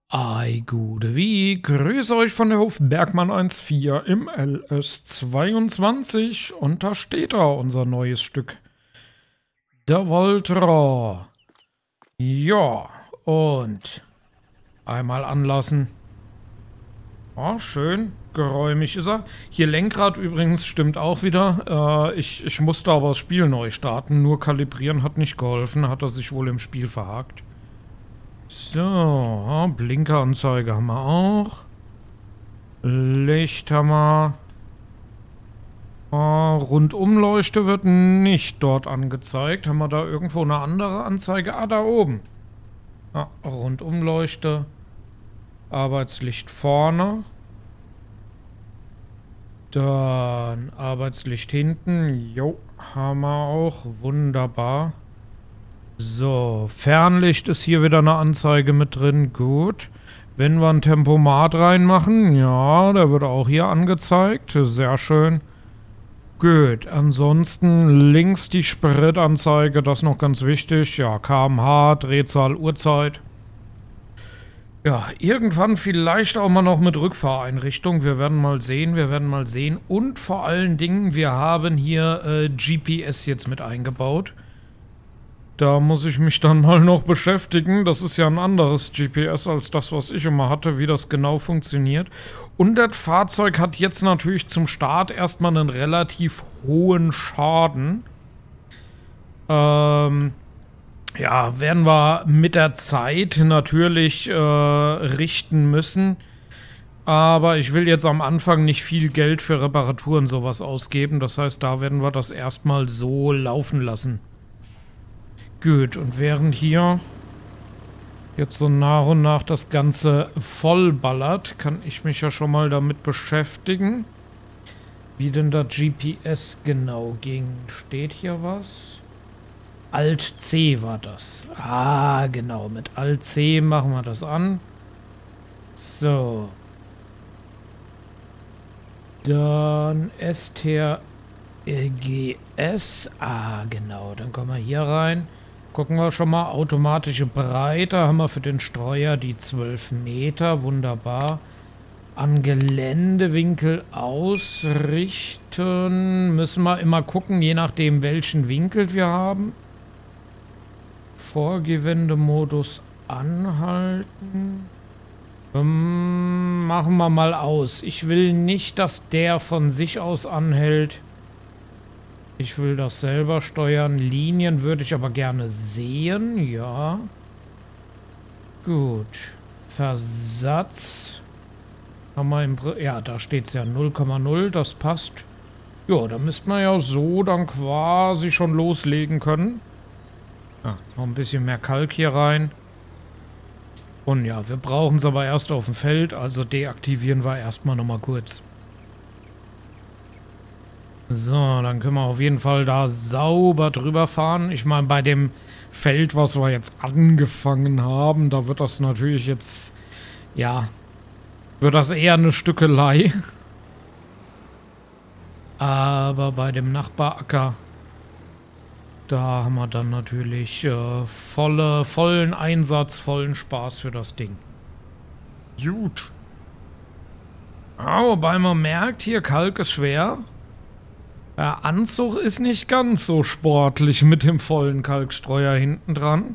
Ei, gute wie, grüße euch von der Hof Bergmann 1.4 im LS22 und da steht da unser neues Stück. Der Voltra. Ja, und einmal anlassen. Oh, schön, geräumig ist er. Hier Lenkrad übrigens stimmt auch wieder. Ich musste aber das Spiel neu starten, nur kalibrieren hat nicht geholfen, hat er sich wohl im Spiel verhakt. So, Blinkeranzeige haben wir auch. Licht haben wir. Rundumleuchte wird nicht dort angezeigt. Haben wir da irgendwo eine andere Anzeige? Ah, da oben. Rundumleuchte. Arbeitslicht vorne. Dann Arbeitslicht hinten. Jo, haben wir auch. Wunderbar. So, Fernlicht ist hier wieder eine Anzeige mit drin. Gut. Wenn wir ein Tempomat reinmachen, ja, der wird auch hier angezeigt. Sehr schön. Gut, ansonsten links die Spritanzeige, das ist noch ganz wichtig. Ja, km/h, Drehzahl, Uhrzeit. Ja, irgendwann vielleicht auch mal noch mit Rückfahreinrichtung. Wir werden mal sehen, Und vor allen Dingen, wir haben hier GPS jetzt mit eingebaut. Da muss ich mich dann mal noch beschäftigen. Das ist ja ein anderes GPS als das, was ich immer hatte, wie das genau funktioniert. Und das Fahrzeug hat jetzt natürlich zum Start erstmal einen relativ hohen Schaden. Ja, werden wir mit der Zeit natürlich richten müssen. Aber ich will jetzt am Anfang nicht viel Geld für Reparaturen sowas ausgeben. Das heißt, da werden wir das erstmal so laufen lassen. Gut, und während hier jetzt so nach und nach das Ganze vollballert, kann ich mich ja schon mal damit beschäftigen, wie denn das GPS genau ging. Steht hier was? Alt-C war das. Ah, genau, mit Alt-C machen wir das an. So. Dann STRGS. Ah, genau, dann kommen wir hier rein. Gucken wir schon mal, automatische Breite haben wir für den Streuer die 12 Meter, wunderbar. An Geländewinkel ausrichten, müssen wir immer gucken, je nachdem welchen Winkel wir haben. Vorgewendemodus anhalten. Machen wir mal aus. Ich will nicht, dass der von sich aus anhält. Ich will das selber steuern. Linien würde ich aber gerne sehen. Ja. Gut. Versatz. Haben wir ja, da steht es ja 0,0. Das passt. Ja, da müsste man ja so dann quasi schon loslegen können. Noch ein bisschen mehr Kalk hier rein. Und ja, wir brauchen es aber erst auf dem Feld. Also deaktivieren wir erstmal nochmal kurz. So, dann können wir auf jeden Fall da sauber drüber fahren. Ich meine, bei dem Feld, was wir jetzt angefangen haben, da wird das natürlich jetzt, ja, wird das eher eine Stückelei. Aber bei dem Nachbaracker, da haben wir dann natürlich vollen Einsatz, vollen Spaß für das Ding. Gut. Wobei man merkt, hier Kalk ist schwer. Der Anzug ist nicht ganz so sportlich mit dem vollen Kalkstreuer hinten dran.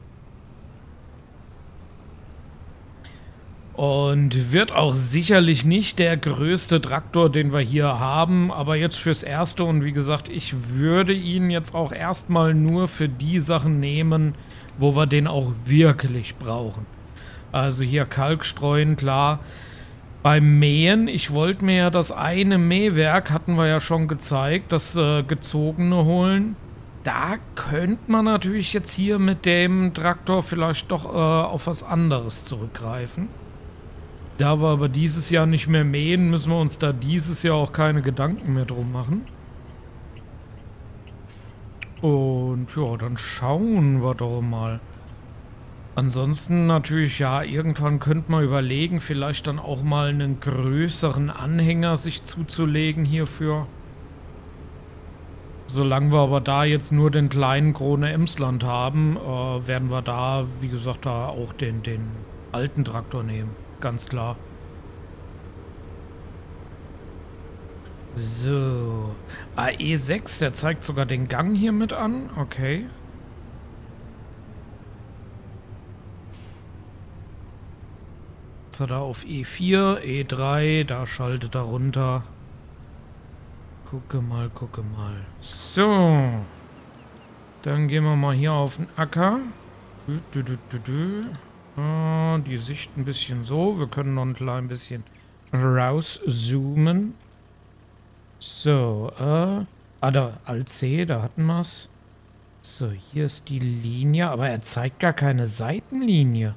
Und wird auch sicherlich nicht der größte Traktor, den wir hier haben. Aber jetzt fürs Erste und wie gesagt, ich würde ihn jetzt auch erstmal nur für die Sachen nehmen, wo wir den auch wirklich brauchen. Also hier Kalkstreuen, klar. Beim Mähen, ich wollte mir ja das eine Mähwerk, hatten wir ja schon gezeigt, das gezogene holen. Da könnte man natürlich jetzt hier mit dem Traktor vielleicht doch auf was anderes zurückgreifen. Da wir aber dieses Jahr nicht mehr mähen, müssen wir uns da dieses Jahr auch keine Gedanken mehr drum machen. Und ja, dann schauen wir doch mal. Ansonsten natürlich, ja, irgendwann könnte man überlegen, vielleicht dann auch mal einen größeren Anhänger sich zuzulegen hierfür. Solange wir aber da jetzt nur den kleinen Krone Emsland haben, werden wir da, wie gesagt, da auch den alten Traktor nehmen. Ganz klar. So. AE6, der zeigt sogar den Gang hier mit an. Okay. Jetzt hat er auf E4, E3, da schaltet er runter. Gucke mal, gucke mal. So. Dann gehen wir mal hier auf den Acker. Die Sicht ein bisschen so. Wir können noch ein klein bisschen rauszoomen. So, da, Alt C, da hatten wir es. So, hier ist die Linie, aber er zeigt gar keine Seitenlinie.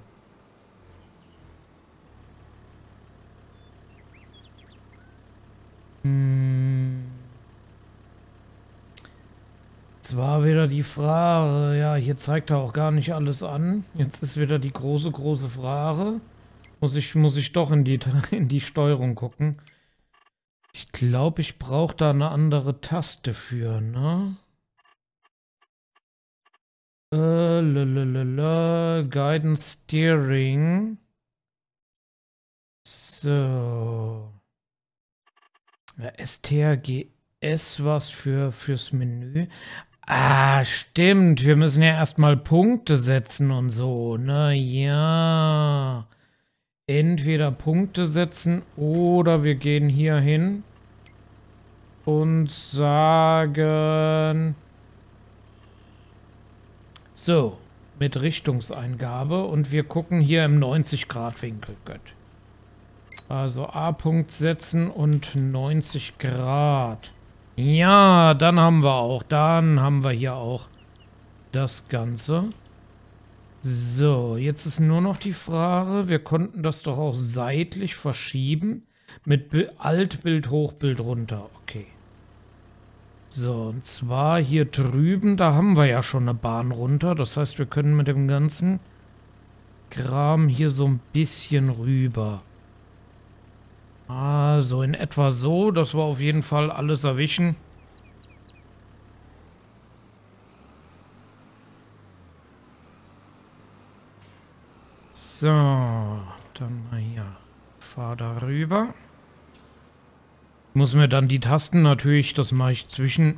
Jetzt war wieder die Frage, ja, hier zeigt er auch gar nicht alles an. Jetzt ist wieder die große, große Frage. Muss ich doch in die Steuerung gucken. Ich glaube, ich brauche da eine andere Taste für, ne? Guidance Steering. So. Ja, STRGS was fürs Menü. Ah, stimmt. Wir müssen ja erstmal Punkte setzen und so, ne? Ja. Entweder Punkte setzen oder wir gehen hier hin und sagen so, mit Richtungseingabe und wir gucken hier im 90-Grad-Winkel. Gut. Also A-Punkt setzen und 90 Grad. Ja, dann haben wir hier auch das Ganze. So, jetzt ist nur noch die Frage, wir konnten das doch auch seitlich verschieben. Mit Altbild, Hochbild runter. Okay. So, und zwar hier drüben, da haben wir ja schon eine Bahn runter. Das heißt, wir können mit dem ganzen Kram hier so ein bisschen rüber. Also in etwa so, dass wir auf jeden Fall alles erwischen. So, dann mal hier. Fahr da rüber. Muss mir dann die Tasten natürlich, das mache ich zwischen,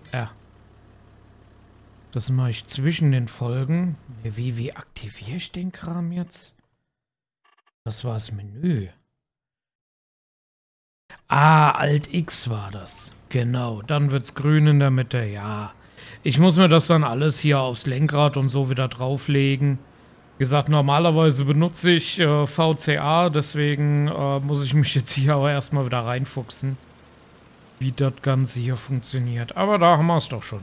das mache ich zwischen den Folgen. Wie aktiviere ich den Kram jetzt? Das war das Menü. Ah, Alt X war das. Genau, dann wird's grün in der Mitte, ja. Ich muss mir das dann alles hier aufs Lenkrad und so wieder drauflegen. Wie gesagt, normalerweise benutze ich VCA, deswegen muss ich mich jetzt hier aber erstmal wieder reinfuchsen, wie das Ganze hier funktioniert. Aber da haben wir es doch schon.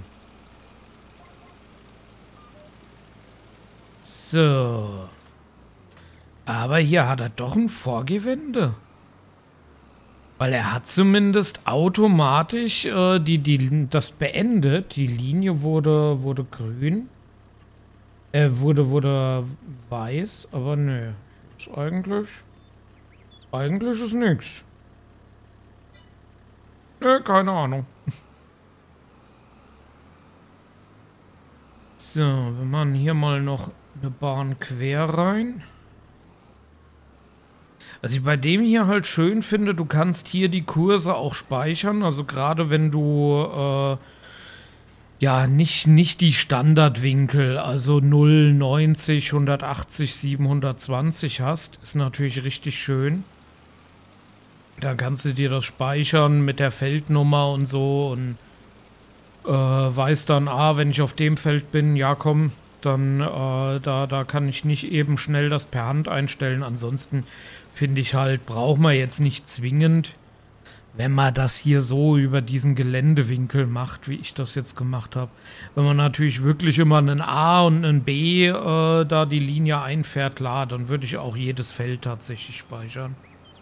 So. Aber hier hat er doch ein Vorgewende. Weil er hat zumindest automatisch das beendet. Die Linie wurde grün. Wurde weiß, aber nö. Ist eigentlich ist nix. Nö, keine Ahnung. So, wir machen hier mal noch eine Bahn quer rein. Was ich bei dem hier halt schön finde, du kannst hier die Kurse auch speichern. Also gerade wenn du ja nicht die Standardwinkel, also 0, 90, 180, 720 hast, ist natürlich richtig schön. Dann kannst du dir das speichern mit der Feldnummer und so und weißt dann, wenn ich auf dem Feld bin, ja komm, dann da kann ich nicht eben schnell das per Hand einstellen. Ansonsten finde ich halt, braucht man jetzt nicht zwingend, wenn man das hier so über diesen Geländewinkel macht, wie ich das jetzt gemacht habe. Wenn man natürlich wirklich immer einen A und einen B da die Linie einfährt, klar, dann würde ich auch jedes Feld tatsächlich speichern.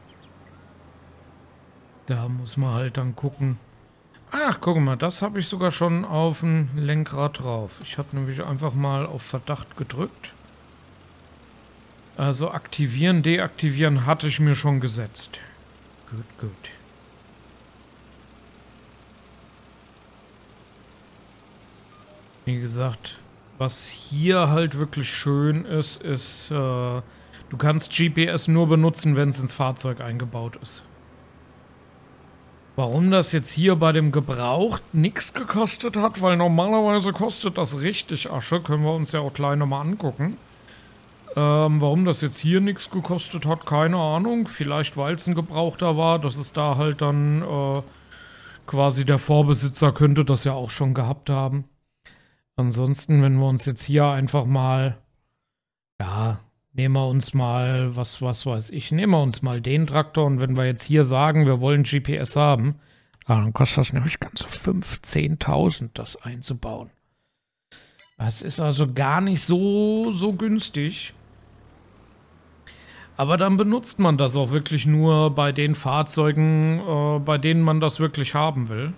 Da muss man halt dann gucken. Ach, guck mal, das habe ich sogar schon auf dem Lenkrad drauf. Ich habe nämlich einfach mal auf Verdacht gedrückt. Also aktivieren, deaktivieren hatte ich mir schon gesetzt. Gut, gut. Wie gesagt, was hier halt wirklich schön ist, ist, Du kannst GPS nur benutzen, wenn es ins Fahrzeug eingebaut ist. Warum das jetzt hier bei dem Gebraucht nichts gekostet hat, weil normalerweise kostet das richtig Asche, können wir uns ja auch gleich nochmal angucken. Warum das jetzt hier nichts gekostet hat, keine Ahnung. Vielleicht weil es ein Gebrauchter war, dass es da halt dann quasi der Vorbesitzer könnte das ja auch schon gehabt haben. Ansonsten, wenn wir uns jetzt hier einfach mal, ja, nehmen wir uns mal, was weiß ich, nehmen wir uns mal den Traktor und wenn wir jetzt hier sagen, wir wollen GPS haben, dann kostet das nämlich ganze 15.000, das einzubauen. Das ist also gar nicht so günstig. Aber dann benutzt man das auch wirklich nur bei den Fahrzeugen, bei denen man das wirklich haben will.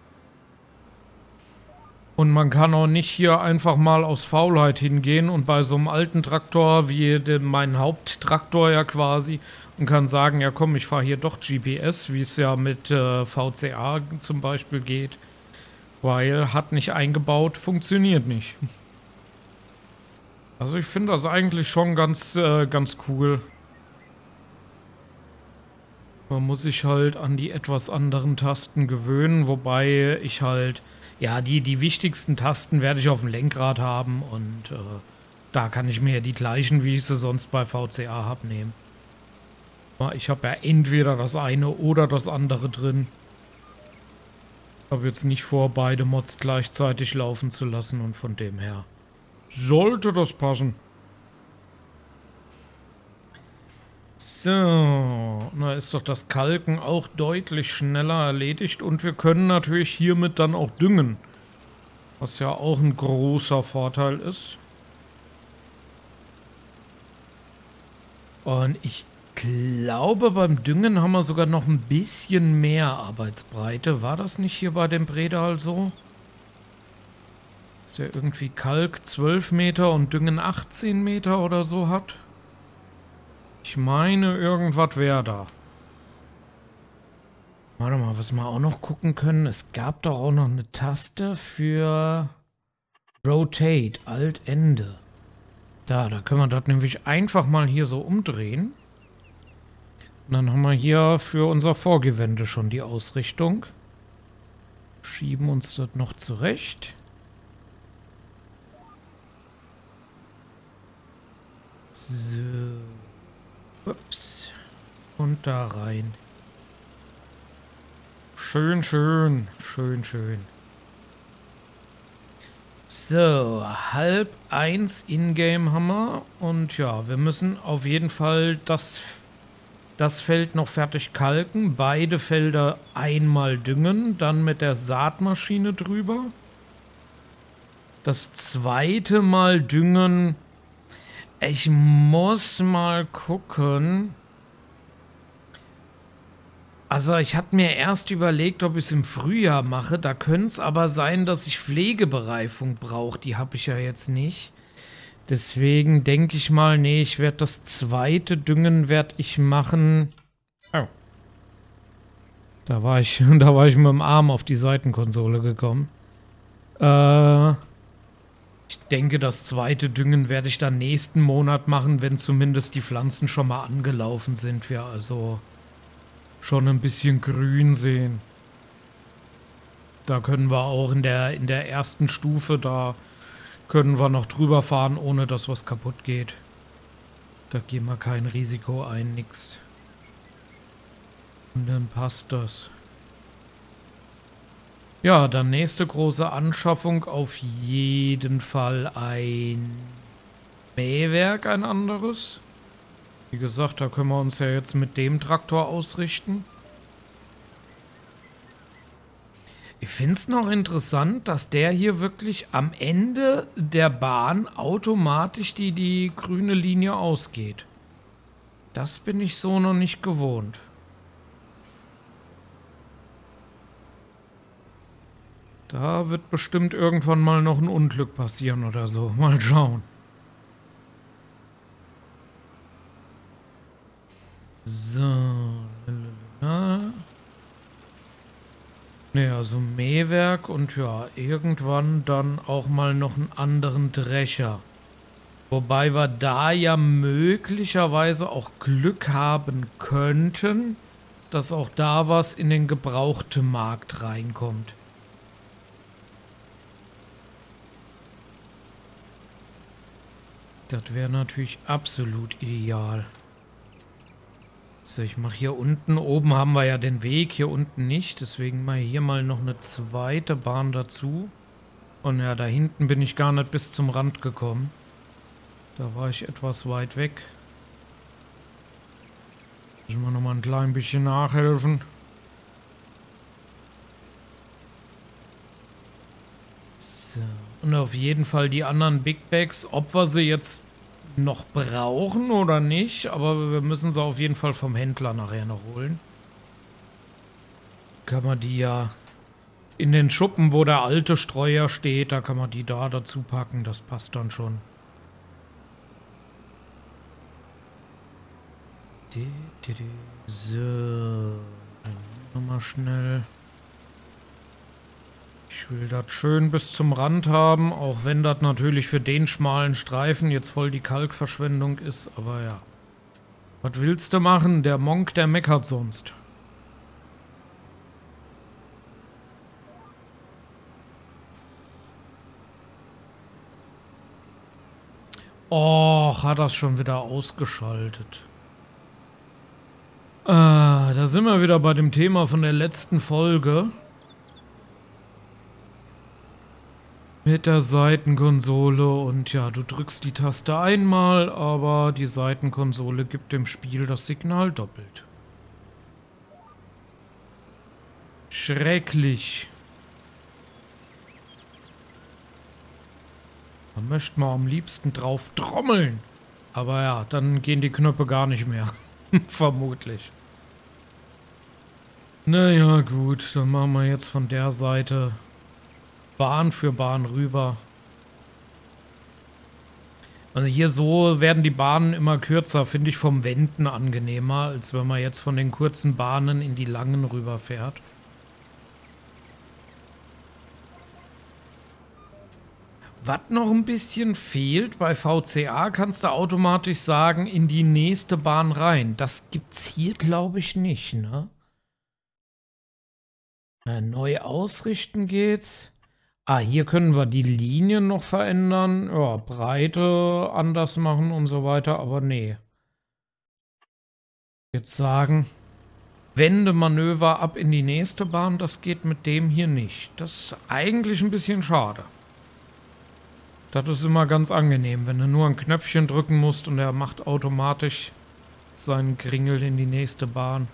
Und man kann auch nicht hier einfach mal aus Faulheit hingehen und bei so einem alten Traktor wie mein Haupttraktor ja quasi und kann sagen, ja komm, ich fahre hier doch GPS, wie es ja mit VCA zum Beispiel geht. Weil hat nicht eingebaut, funktioniert nicht. Also ich finde das eigentlich schon ganz cool. Man muss sich halt an die etwas anderen Tasten gewöhnen, wobei ich halt, ja, die wichtigsten Tasten werde ich auf dem Lenkrad haben und da kann ich mir die gleichen, wie ich sie sonst bei VCA habe, nehmen. Ich habe ja entweder das eine oder das andere drin. Ich habe jetzt nicht vor, beide Mods gleichzeitig laufen zu lassen und von dem her sollte das passen. So, na ist doch das Kalken auch deutlich schneller erledigt und wir können natürlich hiermit dann auch düngen, was ja auch ein großer Vorteil ist. Und ich glaube, beim Düngen haben wir sogar noch ein bisschen mehr Arbeitsbreite. War das nicht hier bei dem Bredal so? Dass der irgendwie Kalk 12 Meter und Düngen 18 Meter oder so hat? Ich meine, irgendwas wäre da. Warte mal, was wir auch noch gucken können. Es gab doch auch noch eine Taste für Rotate, Alt, Ende. Da können wir das nämlich einfach mal hier so umdrehen. Und dann haben wir hier für unser Vorgewende schon die Ausrichtung. Schieben uns das noch zurecht. So. Ups. Und da rein. Schön, schön. Schön, schön. So, 12:30 Ingame haben wir. Und ja, wir müssen auf jeden Fall das Feld noch fertig kalken. Beide Felder einmal düngen. Dann mit der Saatmaschine drüber. Das zweite Mal düngen. Ich muss mal gucken. Also ich hatte mir erst überlegt, ob ich es im Frühjahr mache. Da könnte es aber sein, dass ich Pflegebereifung brauche. Die habe ich ja jetzt nicht. Deswegen denke ich mal, nee, ich werde das zweite Düngen werde ich machen. Oh. Da war ich mit dem Arm auf die Seitenkonsole gekommen. Ich denke, das zweite Düngen werde ich dann nächsten Monat machen, wenn zumindest die Pflanzen schon mal angelaufen sind. Wir also schon ein bisschen grün sehen. Da können wir auch in der ersten Stufe, da können wir noch drüber fahren, ohne dass was kaputt geht. Da gehen wir kein Risiko ein, nix. Und dann passt das. Ja, dann nächste große Anschaffung, auf jeden Fall ein Mähwerk, ein anderes. Wie gesagt, da können wir uns ja jetzt mit dem Traktor ausrichten. Ich finde es noch interessant, dass der hier wirklich am Ende der Bahn automatisch die grüne Linie ausgeht. Das bin ich so noch nicht gewohnt. Da wird bestimmt irgendwann mal noch ein Unglück passieren oder so. Mal schauen. So. Ne, also Mähwerk und ja, irgendwann dann auch mal noch einen anderen Drescher. Wobei wir da ja möglicherweise auch Glück haben könnten, dass auch da was in den gebrauchten Markt reinkommt. Das wäre natürlich absolut ideal. So, ich mache hier unten, oben haben wir ja den Weg, hier unten nicht. Deswegen mache ich hier mal noch eine zweite Bahn dazu. Und ja, da hinten bin ich gar nicht bis zum Rand gekommen. Da war ich etwas weit weg. Müssen wir nochmal ein klein bisschen nachhelfen. So. Und auf jeden Fall die anderen Big Bags, ob wir sie jetzt noch brauchen oder nicht, aber wir müssen sie auf jeden Fall vom Händler nachher noch holen. Kann man die ja in den Schuppen, wo der alte Streuer steht, da kann man die da dazu packen, das passt dann schon. So, dann nochmal schnell. Ich will das schön bis zum Rand haben, auch wenn das natürlich für den schmalen Streifen jetzt voll die Kalkverschwendung ist, aber ja. Was willst du machen? Der Monk, der meckert sonst. Och, hat das schon wieder ausgeschaltet. Da sind wir wieder bei dem Thema von der letzten Folge. Mit der Seitenkonsole und ja, du drückst die Taste einmal, aber die Seitenkonsole gibt dem Spiel das Signal doppelt. Schrecklich. Da möchte man am liebsten drauf trommeln. Aber ja, dann gehen die Knöpfe gar nicht mehr. Vermutlich. Naja, gut, dann machen wir jetzt von der Seite Bahn für Bahn rüber. Also hier so werden die Bahnen immer kürzer, finde ich vom Wenden angenehmer, als wenn man jetzt von den kurzen Bahnen in die langen rüberfährt. Was noch ein bisschen fehlt, bei VCA kannst du automatisch sagen, in die nächste Bahn rein. Das gibt's hier, glaube ich, nicht, ne? Neu ausrichten geht's. Ah, hier können wir die Linien noch verändern. Ja, Breite anders machen und so weiter, aber nee. Jetzt sagen, Wendemanöver ab in die nächste Bahn, das geht mit dem hier nicht. Das ist eigentlich ein bisschen schade. Das ist immer ganz angenehm, wenn du nur ein Knöpfchen drücken musst und er macht automatisch seinen Kringel in die nächste Bahn.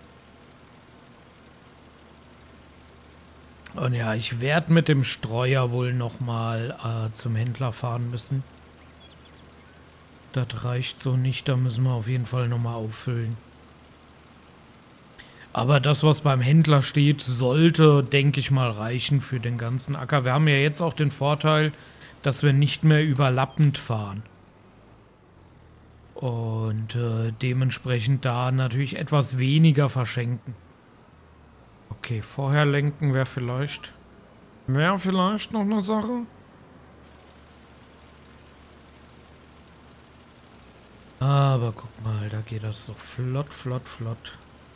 Und ja, ich werde mit dem Streuer wohl nochmal zum Händler fahren müssen. Das reicht so nicht, da müssen wir auf jeden Fall nochmal auffüllen. Aber das, was beim Händler steht, sollte, denke ich mal, reichen für den ganzen Acker. Wir haben ja jetzt auch den Vorteil, dass wir nicht mehr überlappend fahren. Und dementsprechend da natürlich etwas weniger verschenken. Okay, vorher lenken wäre vielleicht noch eine Sache. Aber guck mal, da geht das doch flott, flott, flott.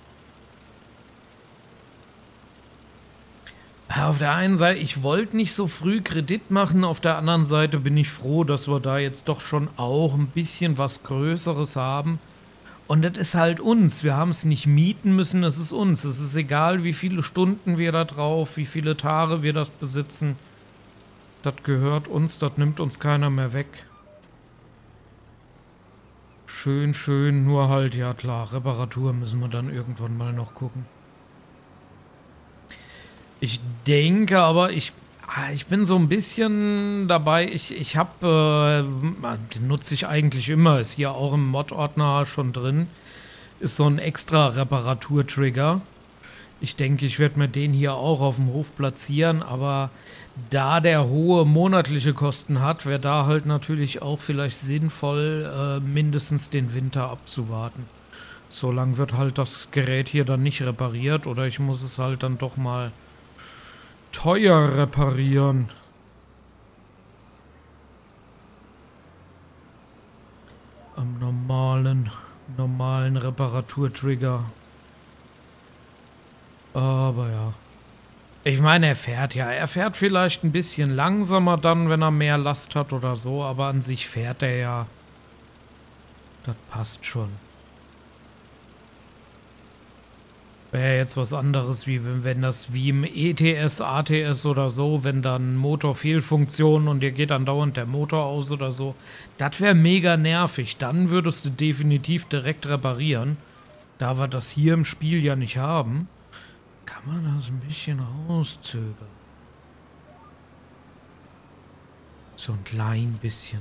Auf der einen Seite, ich wollte nicht so früh Kredit machen, auf der anderen Seite bin ich froh, dass wir da jetzt doch schon auch ein bisschen was Größeres haben. Und das ist halt uns, wir haben es nicht mieten müssen, das ist uns. Es ist egal, wie viele Stunden wir da drauf, wie viele Tage wir das besitzen. Das gehört uns, das nimmt uns keiner mehr weg. Schön, schön, nur halt, ja klar, Reparatur müssen wir dann irgendwann mal noch gucken. Ich denke aber, ich bin so ein bisschen dabei, ich habe, den nutze ich eigentlich immer, ist hier auch im Mod-Ordner schon drin, ist so ein extra Reparatur-Trigger. Ich denke, ich werde mir den hier auch auf dem Hof platzieren, aber da der hohe monatliche Kosten hat, wäre da halt natürlich auch vielleicht sinnvoll, mindestens den Winter abzuwarten. Solange wird halt das Gerät hier dann nicht repariert oder ich muss es halt dann doch mal teuer reparieren. normalen Reparaturtrigger. Aber ja. Ich meine, er fährt vielleicht ein bisschen langsamer dann, wenn er mehr Last hat oder so, aber an sich fährt er ja. Das passt schon. Wäre jetzt was anderes, wie wenn das wie im ETS, ATS oder so, wenn dann Motorfehlfunktion und dir geht dann dauernd der Motor aus oder so. Das wäre mega nervig. Dann würdest du definitiv direkt reparieren. Da wir das hier im Spiel ja nicht haben, kann man das ein bisschen rauszögern. So ein klein bisschen.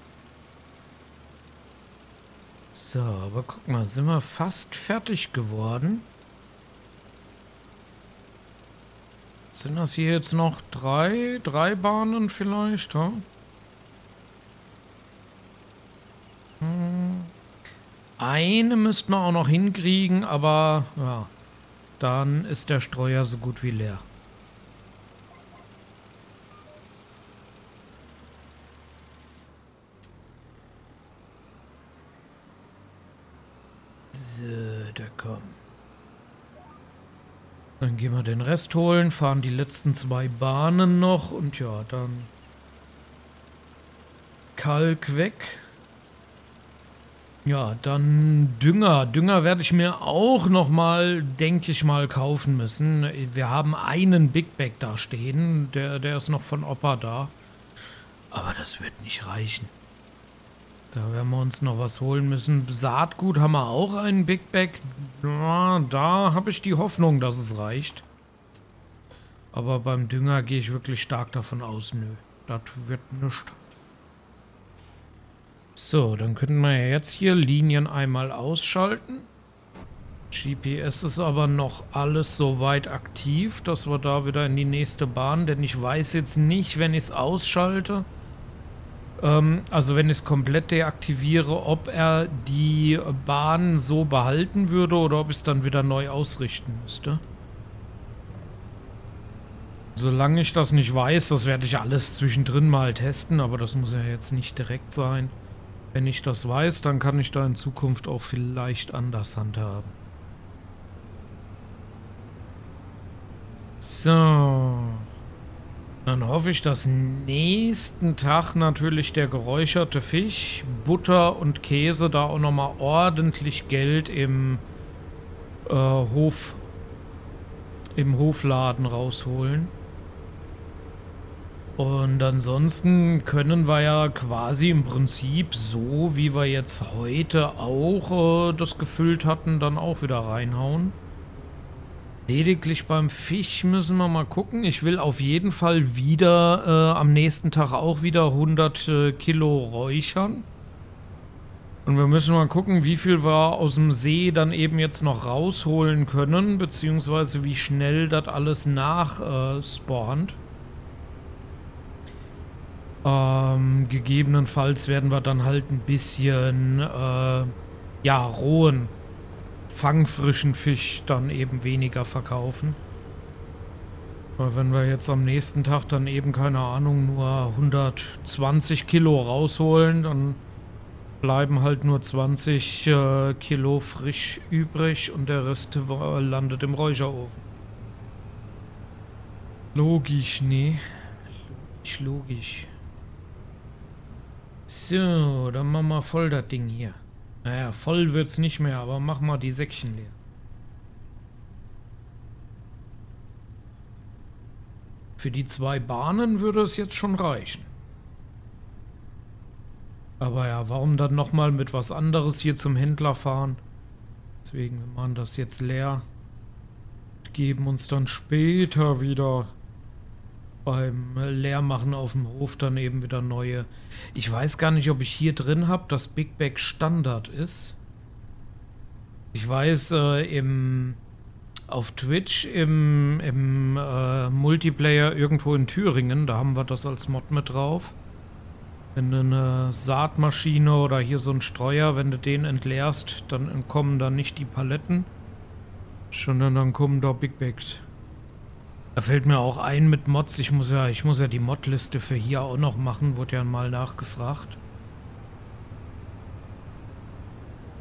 So, aber guck mal, sind wir fast fertig geworden. Sind das hier jetzt noch drei Bahnen vielleicht, ja? Eine müssten wir auch noch hinkriegen, aber ja, dann ist der Streuer so gut wie leer. So, da komm. Dann gehen wir den Rest holen, fahren die letzten 2 Bahnen noch und ja, dann Kalk weg. Ja, dann Dünger. Dünger werde ich mir auch nochmal, denke ich mal, kaufen müssen. Wir haben einen Big Bag da stehen, der ist noch von Opa da. Aber das wird nicht reichen. Da werden wir uns noch was holen müssen. Saatgut haben wir auch einen Big Bag. Ja, da habe ich die Hoffnung, dass es reicht. Aber beim Dünger gehe ich wirklich stark davon aus, nö. Das wird nichts. So, dann könnten wir ja jetzt hier Linien einmal ausschalten. GPS ist aber noch alles soweit aktiv, dass wir da wieder in die nächste Bahn, denn ich weiß jetzt nicht, wenn ich es ausschalte, also wenn ich es komplett deaktiviere, ob er die Bahn so behalten würde oder ob ich es dann wieder neu ausrichten müsste. Solange ich das nicht weiß, das werde ich alles zwischendrin mal testen, aber das muss ja jetzt nicht direkt sein. Wenn ich das weiß, dann kann ich da in Zukunft auch vielleicht anders handhaben. So. Dann hoffe ich, dass nächsten Tag natürlich der geräucherte Fisch, Butter und Käse da auch nochmal ordentlich Geld im Hofladen rausholen. Und ansonsten können wir ja quasi im Prinzip so, wie wir jetzt heute auch das gefüllt hatten, dann auch wieder reinhauen. Lediglich beim Fisch müssen wir mal gucken. Ich will auf jeden Fall wieder am nächsten Tag auch wieder 100 Kilo räuchern. Und wir müssen mal gucken, wie viel wir aus dem See dann eben jetzt noch rausholen können, beziehungsweise wie schnell das alles nachspawnt. Gegebenenfalls werden wir dann halt ein bisschen, ja, rohen, fangfrischen Fisch dann eben weniger verkaufen. Weil wenn wir jetzt am nächsten Tag dann eben, keine Ahnung, nur 120 Kilo rausholen, dann bleiben halt nur 20 Kilo frisch übrig und der Rest landet im Räucherofen. Logisch, ne? Logisch. So, dann machen wir voll das Ding hier. Naja, voll wird's nicht mehr, aber mach mal die Säckchen leer. Für die 2 Bahnen würde es jetzt schon reichen. Aber ja, warum dann nochmal mit was anderes hier zum Händler fahren? Deswegen, wir machen das jetzt leer. Geben uns dann später wieder beim Leermachen auf dem Hof dann eben wieder neue. Ich weiß gar nicht, ob ich hier drin habe, dass Big Bag Standard ist. Ich weiß, auf Twitch im Multiplayer irgendwo in Thüringen, da haben wir das als Mod mit drauf. Wenn du eine Saatmaschine oder hier so einen Streuer, wenn du den entleerst, dann kommen da nicht die Paletten, sondern dann kommen da Big Bags. Da fällt mir auch ein mit Mods, ich muss ja die Modliste für hier auch noch machen, wurde ja mal nachgefragt.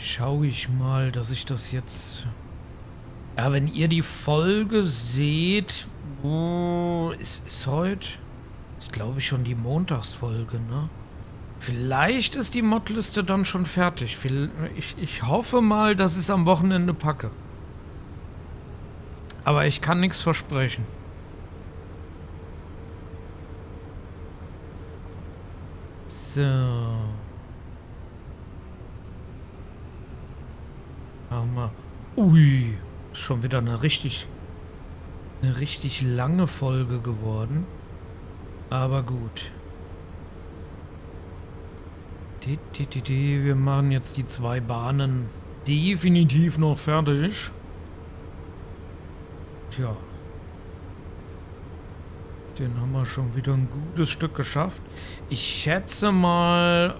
schaue ich mal, dass ich das jetzt... Ja, wenn ihr die Folge seht... ist heute... Ist, glaube ich, schon die Montagsfolge, ne? Vielleicht ist die Modliste dann schon fertig. Ich hoffe mal, dass ich es am Wochenende packe. Aber ich kann nichts versprechen. So. Hammer. Ui. Schon wieder eine richtig lange Folge geworden. Aber gut. Wir machen jetzt die 2 Bahnen definitiv noch fertig. Tja. Den haben wir schon wieder ein gutes Stück geschafft. Ich schätze mal,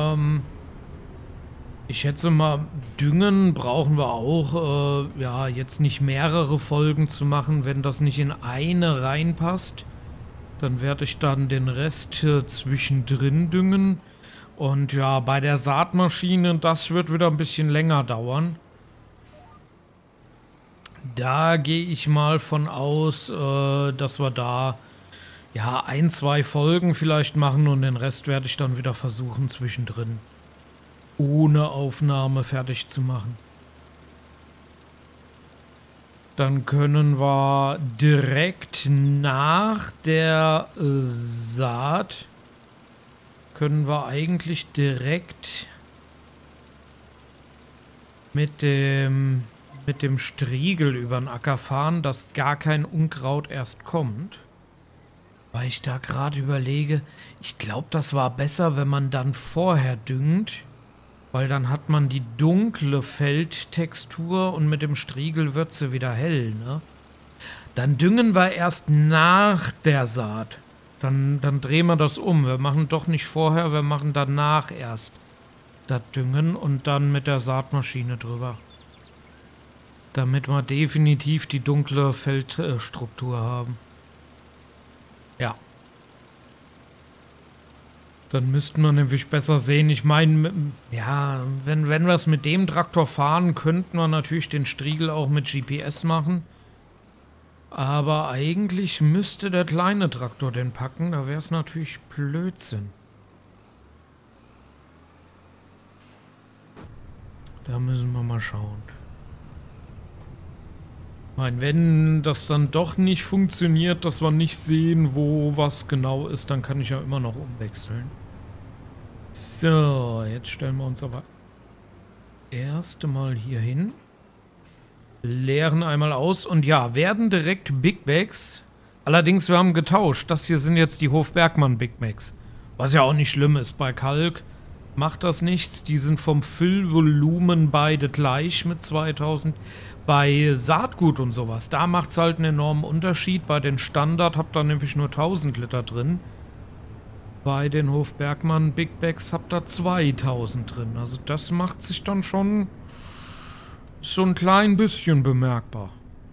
Düngen brauchen wir auch, ja, jetzt nicht mehrere Folgen zu machen, wenn das nicht in eine reinpasst. Dann werde ich dann den Rest zwischendrin düngen. Und ja, bei der Saatmaschine, das wird wieder ein bisschen länger dauern. Da gehe ich mal von aus, dass wir da ja 1, 2 Folgen vielleicht machen und den Rest werde ich dann wieder versuchen zwischendrin ohne Aufnahme fertig zu machen. Dann können wir direkt nach der Saat können wir eigentlich direkt mit dem Striegel über den Acker fahren, dass gar kein Unkraut erst kommt. Weil ich da gerade überlege, ich glaube, das war besser, wenn man dann vorher düngt, weil dann hat man die dunkle Feldtextur und mit dem Striegel wird sie wieder hell, ne? Dann düngen wir erst nach der Saat. Dann drehen wir das um. Wir machen doch nicht vorher, wir machen danach erst das Düngen und dann mit der Saatmaschine drüber. Damit wir definitiv die dunkle Feldstruktur haben. Ja. Dann müssten wir nämlich besser sehen. Ich meine, ja, wenn wir es mit dem Traktor fahren, könnten wir natürlich den Striegel auch mit GPS machen. Aber eigentlich müsste der kleine Traktor den packen. Da wäre es natürlich Blödsinn. Da müssen wir mal schauen. Ich meine, wenn das dann doch nicht funktioniert, dass wir nicht sehen, wo was genau ist, dann kann ich ja immer noch umwechseln. So, jetzt stellen wir uns aber erst mal hier hin. Leeren einmal aus und ja, werden direkt Big Bags. Allerdings, wir haben getauscht. Das hier sind jetzt die Hofbergmann Big Bags. Was ja auch nicht schlimm ist. Bei Kalk macht das nichts. Die sind vom Füllvolumen beide gleich mit 2000. Bei Saatgut und sowas, da macht es halt einen enormen Unterschied. Bei den Standard habt ihr nämlich nur 1000 Liter drin. Bei den Hofbergmann Big Bags habt ihr 2000 drin. Also das macht sich dann schon so ein klein bisschen bemerkbar.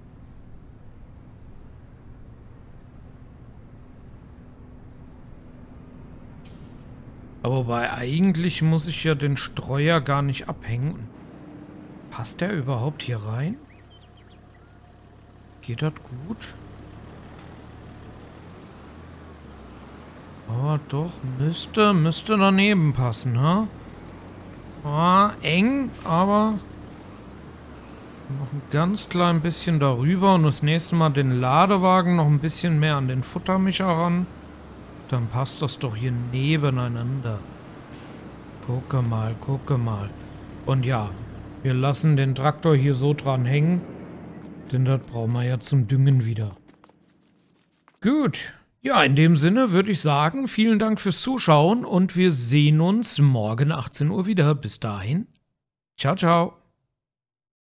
Aber wobei eigentlich muss ich ja den Streuer gar nicht abhängen. Passt der überhaupt hier rein? Geht das gut? Oh, doch, müsste daneben passen, ha? Ah, eng, aber noch ein ganz klein bisschen darüber und das nächste Mal den Ladewagen noch ein bisschen mehr an den Futtermischer ran. Dann passt das doch hier nebeneinander. Gucke mal, gucke mal. Und ja, wir lassen den Traktor hier so dran hängen, denn das brauchen wir ja zum Düngen wieder. Gut. Ja, in dem Sinne würde ich sagen, vielen Dank fürs Zuschauen und wir sehen uns morgen 18 Uhr wieder. Bis dahin. Ciao, ciao.